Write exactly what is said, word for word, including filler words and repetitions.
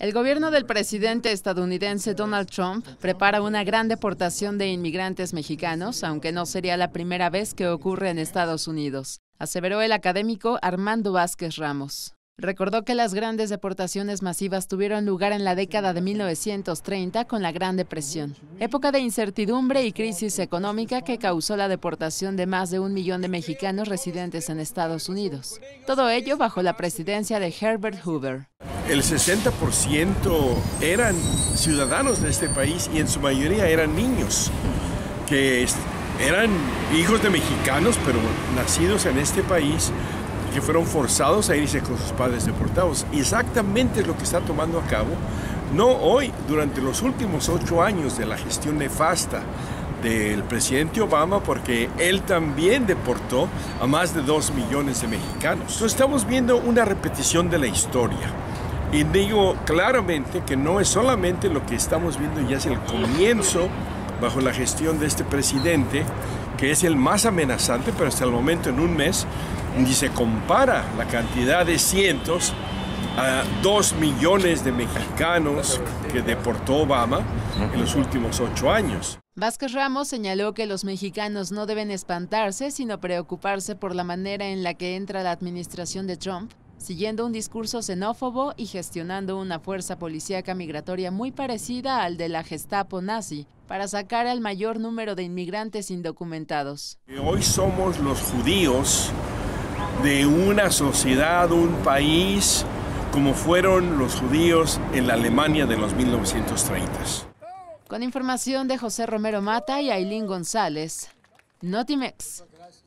El gobierno del presidente estadounidense Donald Trump prepara una gran deportación de inmigrantes mexicanos, aunque no sería la primera vez que ocurre en Estados Unidos, aseveró el académico Armando Vázquez Ramos. Recordó que las grandes deportaciones masivas tuvieron lugar en la década de mil novecientos treinta con la Gran Depresión, época de incertidumbre y crisis económica que causó la deportación de más de un millón de mexicanos residentes en Estados Unidos. Todo ello bajo la presidencia de Herbert Hoover. El sesenta por ciento eran ciudadanos de este país y en su mayoría eran niños, que eran hijos de mexicanos, pero nacidos en este país, que fueron forzados a irse con sus padres deportados. Y exactamente es lo que está tomando a cabo, no hoy, durante los últimos ocho años de la gestión nefasta del presidente Obama, porque él también deportó a más de dos millones de mexicanos. Entonces estamos viendo una repetición de la historia. Y digo claramente que no es solamente lo que estamos viendo, ya es el comienzo bajo la gestión de este presidente, que es el más amenazante, pero hasta el momento en un mes, y se compara la cantidad de cientos a dos millones de mexicanos que deportó Obama en los últimos ocho años. Vázquez Ramos señaló que los mexicanos no deben espantarse, sino preocuparse por la manera en la que entra la administración de Trump, siguiendo un discurso xenófobo y gestionando una fuerza policíaca migratoria muy parecida al de la Gestapo nazi, para sacar al mayor número de inmigrantes indocumentados. Hoy somos los judíos de una sociedad, un país, como fueron los judíos en la Alemania de los mil novecientos treinta. Con información de José Romero Mata y Ailín González, Notimex.